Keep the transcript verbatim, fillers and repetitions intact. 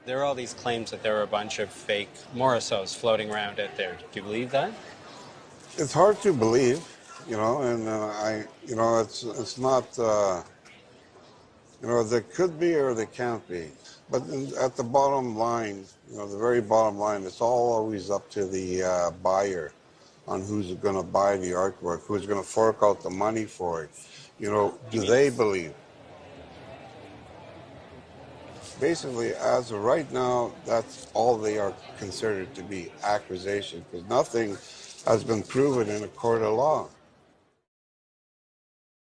There are all these claims that there are a bunch of fake Morrisseaus floating around out there. Do you believe that? It's hard to believe, you know, and uh, I, you know, it's it's not, uh, you know, there could be or there can't be, but in, at the bottom line, you know, the very bottom line, it's all always up to the uh, buyer on who's going to buy the artwork, who's going to fork out the money for it. You know, You do mean they believe? Basically, as of right now, that's all they are considered to be, accusation, because nothing has been proven in a court of law.